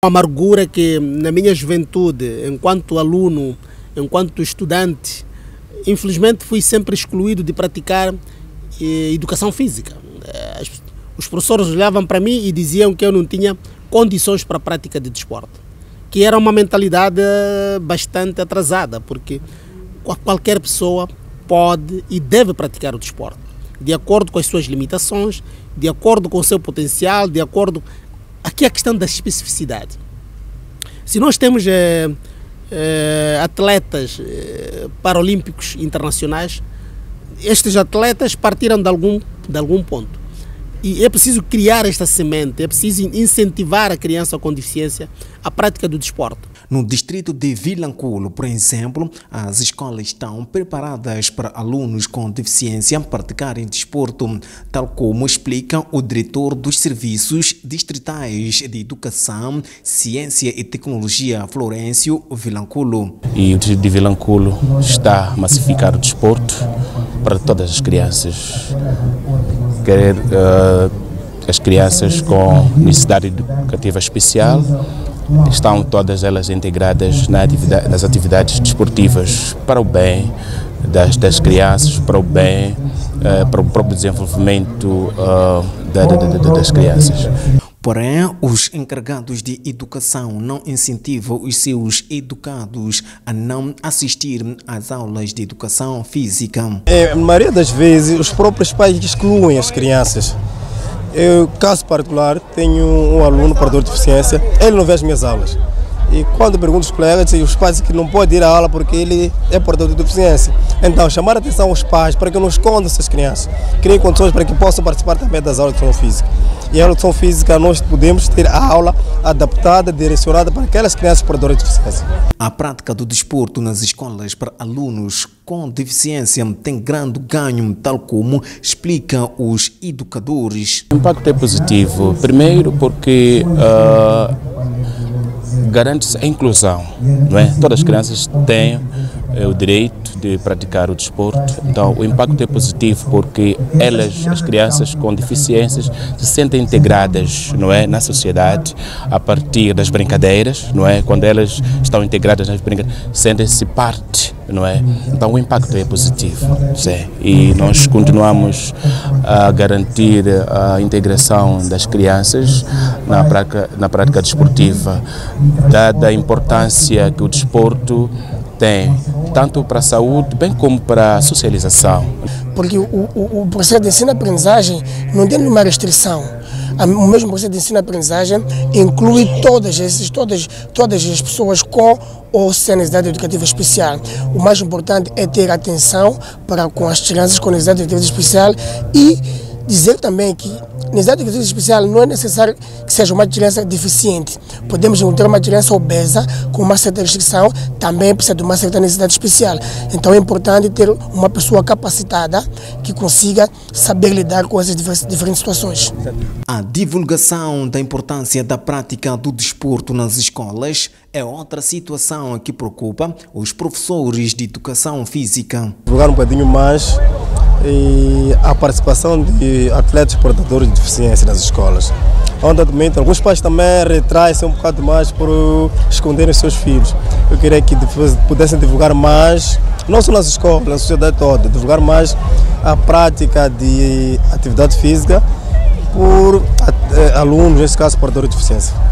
Uma amargura que na minha juventude, enquanto aluno, enquanto estudante, infelizmente fui sempre excluído de praticar educação física. Os professores olhavam para mim e diziam que eu não tinha condições para a prática de desporto, que era uma mentalidade bastante atrasada, porque qualquer pessoa pode e deve praticar o desporto, de acordo com as suas limitações, de acordo com o seu potencial, de acordo... Aqui é a questão da especificidade. Se nós temos atletas paralímpicos internacionais, estes atletas partiram de algum ponto. E é preciso criar esta semente, é preciso incentivar a criança com deficiência à prática do desporto. No distrito de Vilanculo, por exemplo, as escolas estão preparadas para alunos com deficiência praticarem desporto, tal como explica o diretor dos Serviços Distritais de Educação, Ciência e Tecnologia, Florencio Vilanculo. E o distrito de Vilanculo está a massificar o desporto para todas as crianças. Quer as crianças com necessidade educativa especial, estão todas elas integradas nas atividades desportivas para o bem das crianças, para o bem, para o próprio desenvolvimento das crianças. Porém, os encarregados de educação não incentivam os seus educados a não assistir às aulas de educação física. Na maioria das vezes, os próprios pais excluem as crianças. Eu, caso particular, tenho um aluno portador de deficiência, ele não vê as minhas aulas. E quando pergunto aos colegas, dizem os pais que não podem ir à aula porque ele é portador de deficiência. Então, chamar a atenção aos pais para que não escondam essas crianças, criem condições para que possam participar também das aulas de educação física. E a educação física nós podemos ter a aula adaptada, direcionada para aquelas crianças portadoras de deficiência. A prática do desporto nas escolas para alunos com deficiência tem grande ganho, tal como explicam os educadores. O impacto é positivo, primeiro porque garante-se a inclusão, não é? Todas as crianças têm o direito de praticar o desporto, então o impacto é positivo porque as crianças com deficiências, se sentem integradas, não é, na sociedade a partir das brincadeiras, não é? Quando elas estão integradas nas brincadeiras, sentem-se parte, não é? Então o impacto é positivo, sim. E nós continuamos a garantir a integração das crianças na prática desportiva, dada a importância que o desporto tem, tanto para a saúde, bem como para a socialização. Porque o processo de ensino-aprendizagem não tem nenhuma restrição. O mesmo processo de ensino-aprendizagem inclui todas as pessoas com ou sem necessidade educativa especial. O mais importante é ter atenção com as crianças com necessidade educativa especial e dizer também que necessidade educativa especial não é necessário que seja uma criança deficiente. Podemos encontrar uma criança obesa com uma certa restrição, também precisa de uma certa necessidade especial. Então é importante ter uma pessoa capacitada que consiga saber lidar com essas diferentes situações. A divulgação da importância da prática do desporto nas escolas é outra situação que preocupa os professores de educação física. Divulgar um bocadinho mais a participação de atletas portadores de deficiência nas escolas. Onde alguns pais também retraem-se um bocado mais por esconderem os seus filhos. Eu queria que pudessem divulgar mais, não só nas escolas, na sociedade toda, divulgar mais a prática de atividade física por alunos, nesse caso portadores de deficiência.